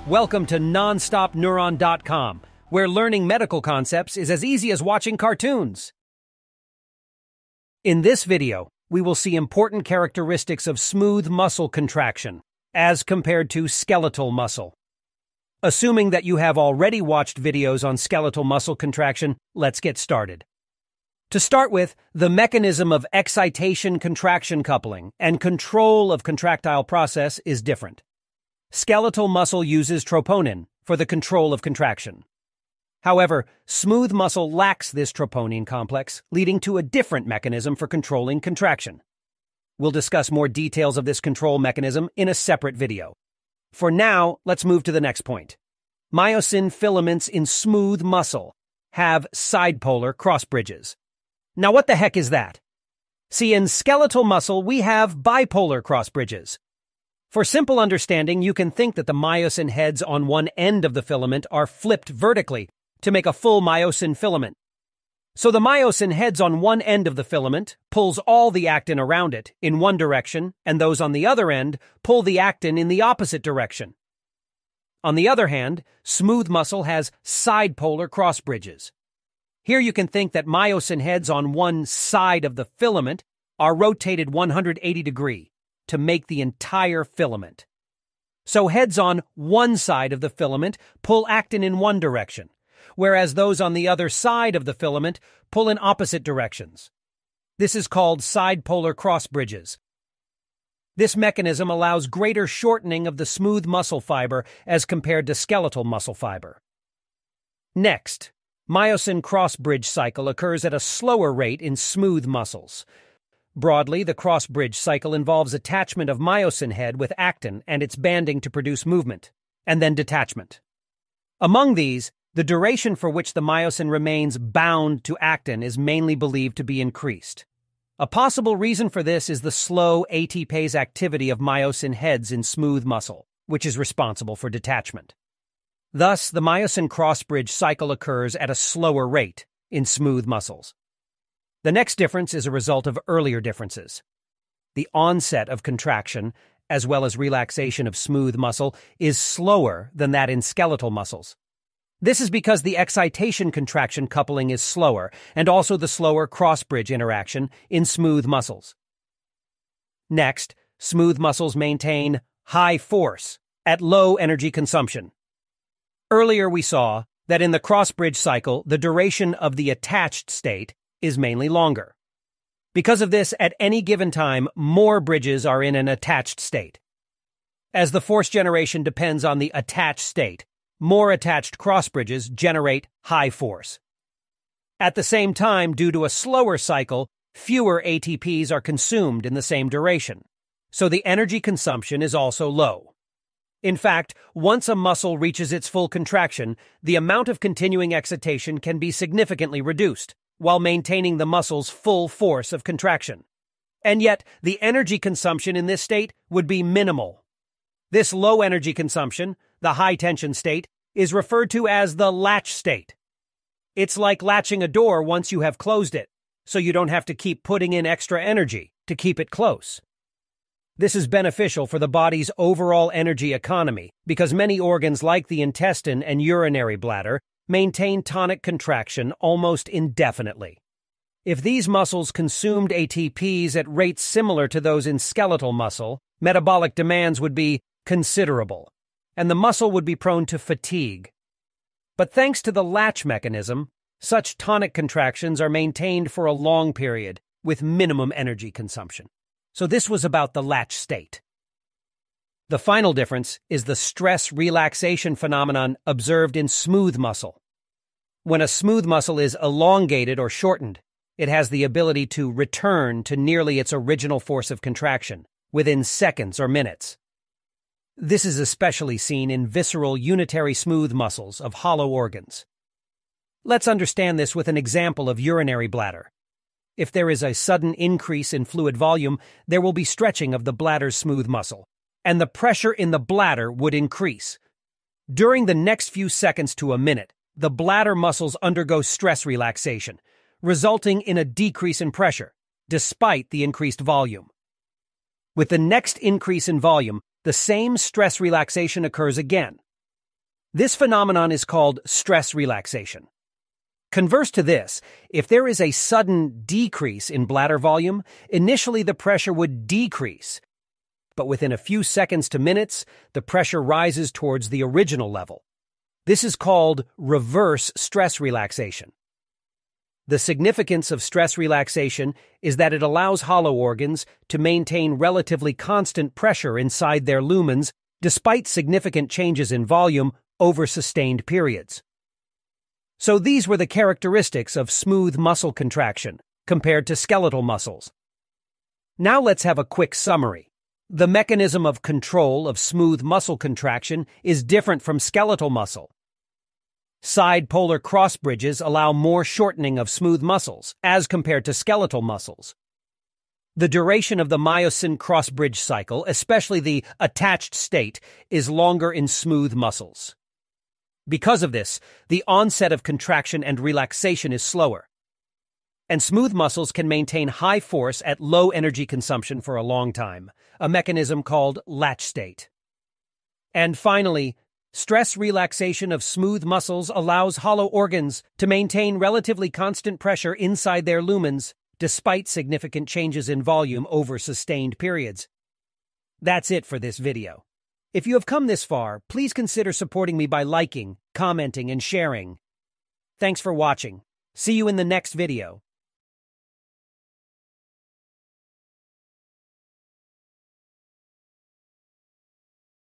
Welcome to NonstopNeuron.com, where learning medical concepts is as easy as watching cartoons. In this video, we will see important characteristics of smooth muscle contraction as compared to skeletal muscle. Assuming that you have already watched videos on skeletal muscle contraction, let's get started. To start with, the mechanism of excitation-contraction coupling and control of contractile process is different. Skeletal muscle uses troponin for the control of contraction. However, smooth muscle lacks this troponin complex, leading to a different mechanism for controlling contraction. We'll discuss more details of this control mechanism in a separate video. For now, let's move to the next point. Myosin filaments in smooth muscle have side-polar cross-bridges. Now what the heck is that? See, in skeletal muscle, we have bipolar cross-bridges. For simple understanding, you can think that the myosin heads on one end of the filament are flipped vertically to make a full myosin filament. So the myosin heads on one end of the filament pulls all the actin around it in one direction, and those on the other end pull the actin in the opposite direction. On the other hand, smooth muscle has side-polar cross-bridges. Here you can think that myosin heads on one side of the filament are rotated 180 degrees to make the entire filament. So heads on one side of the filament pull actin in one direction, whereas those on the other side of the filament pull in opposite directions. This is called side-polar cross-bridges. This mechanism allows greater shortening of the smooth muscle fiber as compared to skeletal muscle fiber. Next, myosin cross-bridge cycle occurs at a slower rate in smooth muscles. Broadly, the cross-bridge cycle involves attachment of myosin head with actin and its banding to produce movement, and then detachment. Among these, the duration for which the myosin remains bound to actin is mainly believed to be increased. A possible reason for this is the slow ATPase activity of myosin heads in smooth muscle, which is responsible for detachment. Thus, the myosin cross-bridge cycle occurs at a slower rate in smooth muscles. The next difference is a result of earlier differences. The onset of contraction, as well as relaxation of smooth muscle, is slower than that in skeletal muscles. This is because the excitation-contraction coupling is slower, and also the slower cross-bridge interaction in smooth muscles. Next, smooth muscles maintain high force at low energy consumption. Earlier we saw that in the cross-bridge cycle, the duration of the attached state is mainly longer. Because of this, at any given time, more bridges are in an attached state. As the force generation depends on the attached state, more attached cross-bridges generate high force. At the same time, due to a slower cycle, fewer ATPs are consumed in the same duration, so the energy consumption is also low. In fact, once a muscle reaches its full contraction, the amount of continuing excitation can be significantly reduced, while maintaining the muscle's full force of contraction. And yet, the energy consumption in this state would be minimal. This low energy consumption, the high-tension state, is referred to as the latch state. It's like latching a door once you have closed it, so you don't have to keep putting in extra energy to keep it close. This is beneficial for the body's overall energy economy because many organs like the intestine and urinary bladder maintain tonic contraction almost indefinitely. If these muscles consumed ATPs at rates similar to those in skeletal muscle, metabolic demands would be considerable, and the muscle would be prone to fatigue. But thanks to the latch mechanism, such tonic contractions are maintained for a long period with minimum energy consumption. So this was about the latch state. The final difference is the stress-relaxation phenomenon observed in smooth muscle. When a smooth muscle is elongated or shortened, it has the ability to return to nearly its original force of contraction within seconds or minutes. This is especially seen in visceral unitary smooth muscles of hollow organs. Let's understand this with an example of urinary bladder. If there is a sudden increase in fluid volume, there will be stretching of the bladder's smooth muscle, and the pressure in the bladder would increase. During the next few seconds to a minute, the bladder muscles undergo stress relaxation, resulting in a decrease in pressure, despite the increased volume. With the next increase in volume, the same stress relaxation occurs again. This phenomenon is called stress relaxation. Converse to this, if there is a sudden decrease in bladder volume, initially the pressure would decrease, but within a few seconds to minutes, the pressure rises towards the original level. This is called reverse stress relaxation. The significance of stress relaxation is that it allows hollow organs to maintain relatively constant pressure inside their lumens despite significant changes in volume over sustained periods. So these were the characteristics of smooth muscle contraction compared to skeletal muscles. Now let's have a quick summary. The mechanism of control of smooth muscle contraction is different from skeletal muscle. Side polar cross bridges allow more shortening of smooth muscles as compared to skeletal muscles. The duration of the myosin cross-bridge cycle, especially the attached state, is longer in smooth muscles. Because of this, the onset of contraction and relaxation is slower, and smooth muscles can maintain high force at low energy consumption for a long time, a mechanism called latch state. And finally, stress relaxation of smooth muscles allows hollow organs to maintain relatively constant pressure inside their lumens despite significant changes in volume over sustained periods. That's it for this video. If you have come this far, please consider supporting me by liking, commenting, and sharing. Thanks for watching. See you in the next video.